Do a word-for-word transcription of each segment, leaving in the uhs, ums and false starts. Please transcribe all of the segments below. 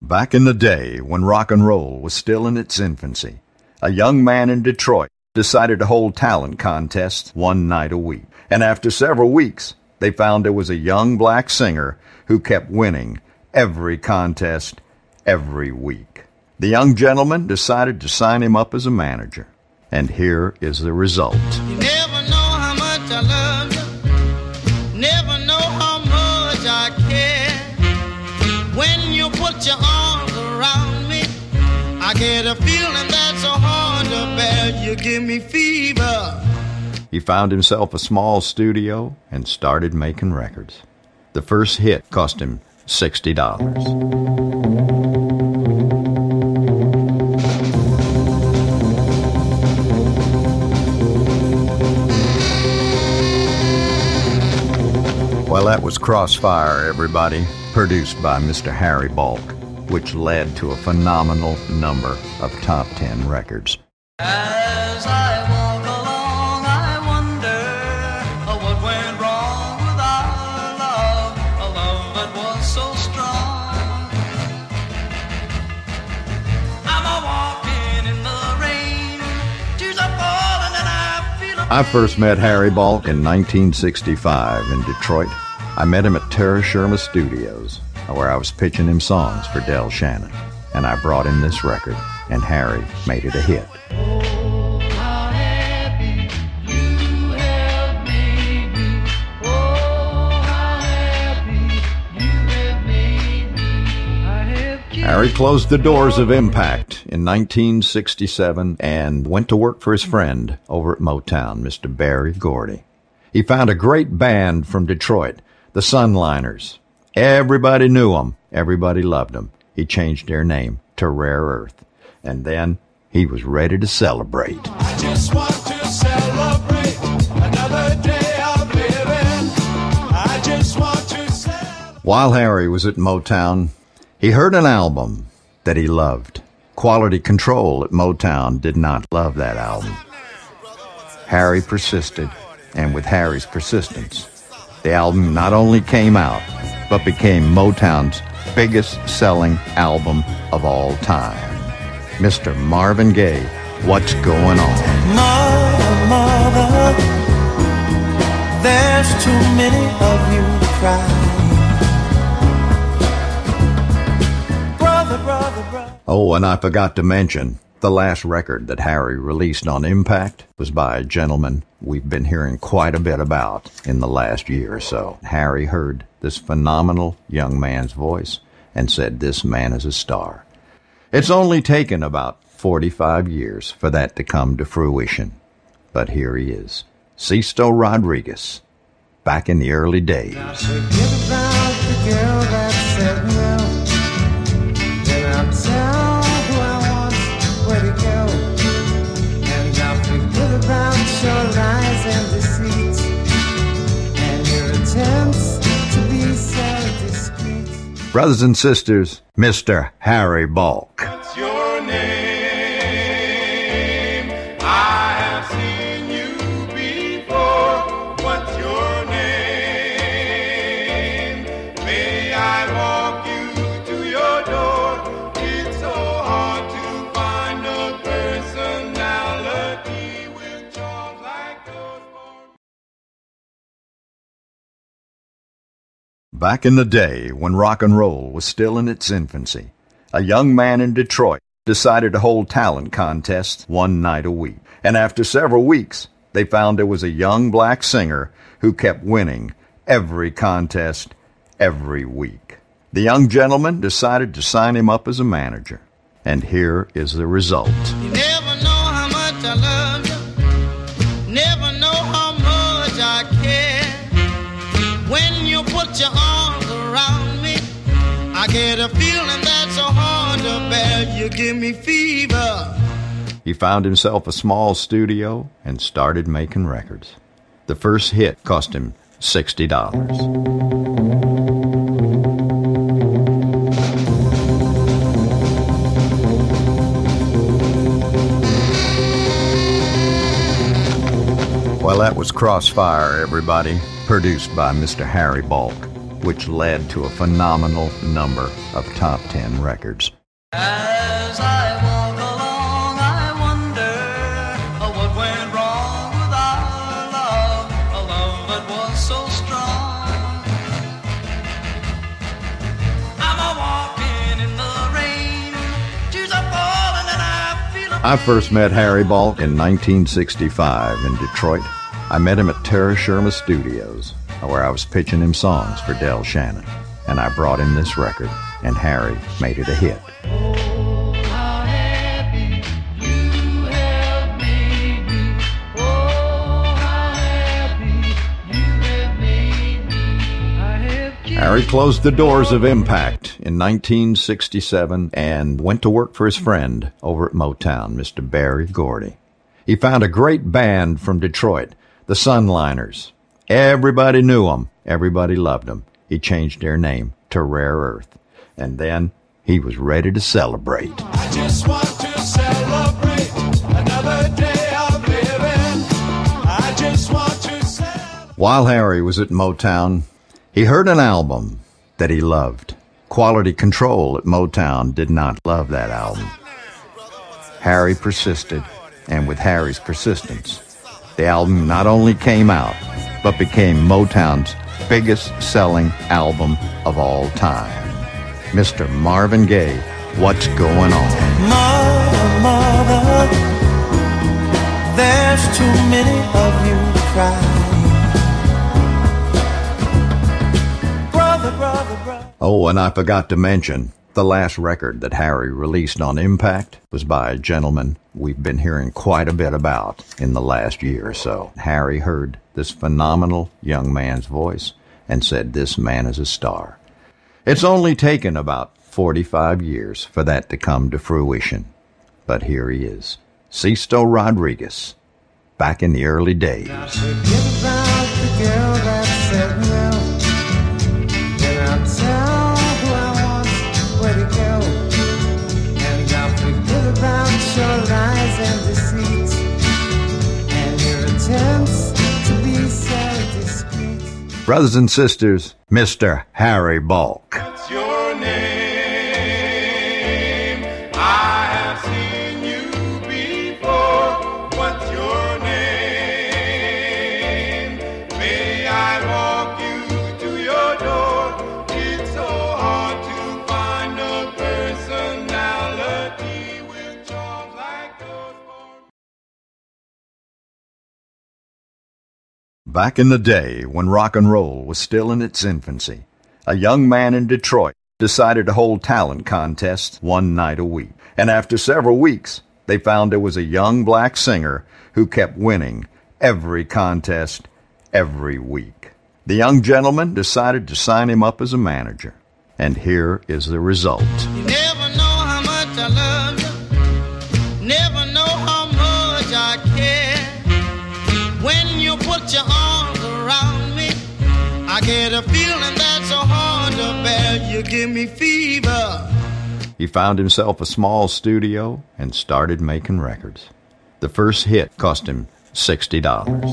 Back in the day when rock and roll was still in its infancy, a young man in Detroit decided to hold talent contests one night a week. And after several weeks, they found there was a young black singer who kept winning every contest every week. The young gentleman decided to sign him up as a manager. And here is the result. You never know how much I love you. Never know how much I care. When you put your arms around me, I get a feeling that's so hard to bear. You give me fever. He found himself a small studio and started making records. The first hit cost him sixty dollars. Well, that was Crossfire, everybody, produced by Mister Harry Balk, which led to a phenomenal number of top ten records. As I walk along, I wonder what went wrong with our love, a love that was so strong. I'm a walking in the rain, tears are falling and I feel a I first met Harry Balk in nineteen sixty-five in Detroit. I met him at Terra Sherma Studios, where I was pitching him songs for Del Shannon. And I brought him this record, and Harry made it a hit. Oh, how happy you have made me. Oh, how happy you have made me. I have Harry closed the doors of Impact in nineteen sixty-seven and went to work for his friend over at Motown, Mister Berry Gordy. He found a great band from Detroit, the Sunliners. Everybody knew them. Everybody loved them. He changed their name to Rare Earth. And then he was ready to celebrate. I just want to celebrate another day of living. I just want to celebrate. While Harry was at Motown, he heard an album that he loved. Quality Control at Motown did not love that album. Harry persisted, and with Harry's persistence, the album not only came out, but became Motown's biggest selling album of all time. Mister Marvin Gaye, What's Going On? Mother, mother, there's too many of you crying. Brother, brother, brother. Oh, and I forgot to mention, the last record that Harry released on Impact was by a gentleman we've been hearing quite a bit about in the last year or so. Harry heard this phenomenal young man's voice and said, this man is a star. It's only taken about forty-five years for that to come to fruition. But here he is, Sisto Rodriguez, back in the early days. Now forget about the girl that said no. Then I'll tell who I want, where to go. And I'll forget about your lies and deceits and your attempts to be so discreet. Brothers and sisters, Mister Harry Balk. What's your name? I have seen you before. What's your name? May I walk you to your door? It's so hard to find a personality with charms like those. Back in the day when rock and roll was still in its infancy, a young man in Detroit decided to hold talent contests one night a week. And after several weeks, they found there was a young black singer who kept winning every contest every week. The young gentleman decided to sign him up as a manager. And here is the result. You never know how much I love you. Never know how much I care. When you put your arms around me, I get a feeling that's so hard to bear. You give me fever. He found himself a small studio and started making records. The first hit cost him sixty dollars. Well, that was Crossfire, everybody, produced by Mister Harry Balk, which led to a phenomenal number of top ten records. As I walk along, I wonder uh, what went wrong with our love, a love that was so strong. I'm a walking in the rain, tears are falling and I feel a I first met Harry Balk in nineteen sixty-five in Detroit. I met him at Terra Sherma Studios, where I was pitching him songs for Del Shannon, and I brought him this record, and Harry made it a hit. Harry closed the doors of Impact in nineteen sixty-seven and went to work for his friend over at Motown, Mister Berry Gordy. He found a great band from Detroit, the Sunliners. Everybody knew them. Everybody loved them. He changed their name to Rare Earth. And then he was ready to celebrate. I just want to celebrate another day of living. I just want to celebrate. While Harry was at Motown, he heard an album that he loved. Quality Control at Motown did not love that album. Harry persisted, and with Harry's persistence, the album not only came out, but became Motown's biggest selling album of all time. Mister Marvin Gaye, What's Going On? Mother, mother, there's too many of you crying. Brother, brother, brother. Oh, and I forgot to mention, the last record that Harry released on Impact was by a gentleman we've been hearing quite a bit about in the last year or so. Harry heard this phenomenal young man's voice and said, this man is a star. It's only taken about forty-five years for that to come to fruition. But here he is, Sisto Rodriguez, back in the early days. Forget about the girl that said no. Then I'll tell who I want, where to go. And I'll forget about your lies and deceits and your attempts to be so discreet. Brothers and sisters, Mister Harry Balk. What's your name? I have seen you before. What's your name? May I walk you to your door? It's so hard to find a personality with charms like yours. Back in the day when rock and roll was still in its infancy, a young man in Detroit decided to hold talent contests one night a week. And after several weeks, they found there was a young black singer who kept winning every contest every week. The young gentleman decided to sign him up as a manager. And here is the result. You never know how much I love you. Never know how much I care. When you put your arms around me, I get a feeling that's so hard to bear. You give me fever. He found himself a small studio and started making records. The first hit cost him sixty dollars.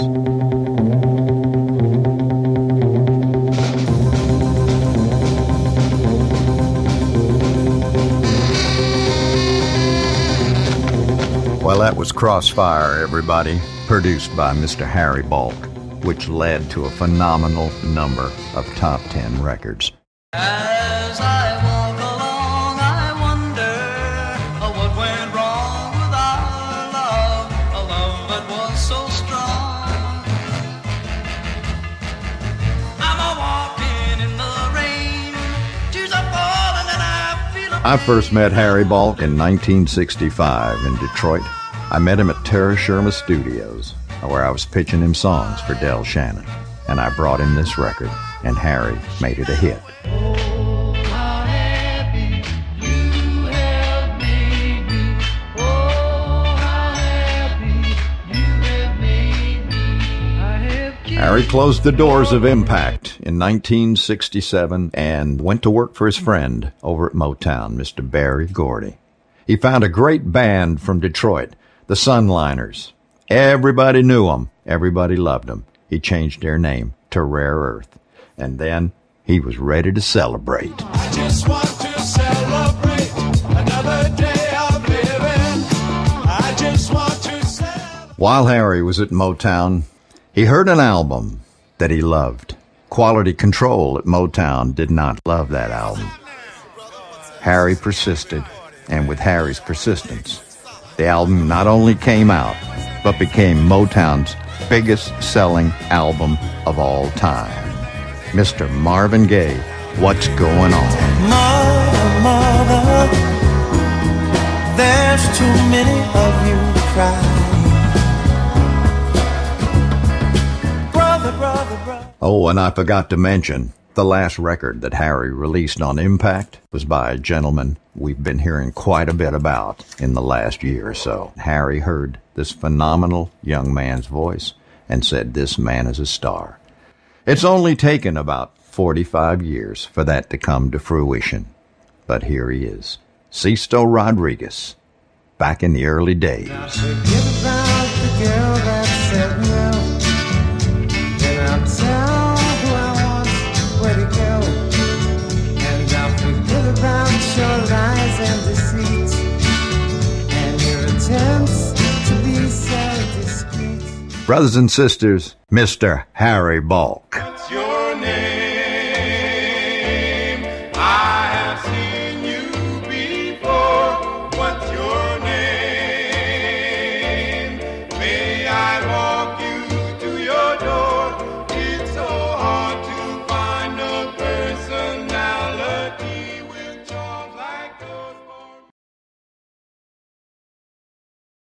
Well, that was Crossfire, everybody, produced by Mister Harry Balk, which led to a phenomenal number of top ten records. As I walk along, I wonder uh, what went wrong with our love, a love that was so strong. I'm a walking in the rain, tears are falling and I feel a I first met Harry Balk in nineteen sixty-five in Detroit. I met him at Terra Sherma Studios, where I was pitching him songs for Del Shannon, and I brought him this record, and Harry made it a hit. Oh, how happy you have made me. Oh, how happy you have made me. I have Harry closed the doors of Impact in nineteen sixty-seven and went to work for his friend over at Motown, Mister Berry Gordy. He found a great band from Detroit, the Sunliners. Everybody knew them. Everybody loved them. He changed their name to Rare Earth. And then he was ready to celebrate. I just want to celebrate another day of living. I just want to celebrate. While Harry was at Motown, he heard an album that he loved. Quality Control at Motown did not love that album. Harry persisted, and with Harry's persistence, the album not only came out, but became Motown's biggest selling album of all time. Mister Marvin Gaye, What's Going On? Mother, mother, there's too many of you crying. Brother, brother, brother. Oh, and I forgot to mention, the last record that Harry released on Impact was by a gentleman we've been hearing quite a bit about in the last year or so. Harry heard this phenomenal young man's voice and said, this man is a star. It's only taken about forty-five years for that to come to fruition. But here he is, Sisto Rodriguez, back in the early days. Forget about the girl that said no. Then I'll tell who I want, where to go. And I'll forget about your lies and deceits, and your attempts to be so discreet. Brothers and sisters, Mister Harry Balk. What's your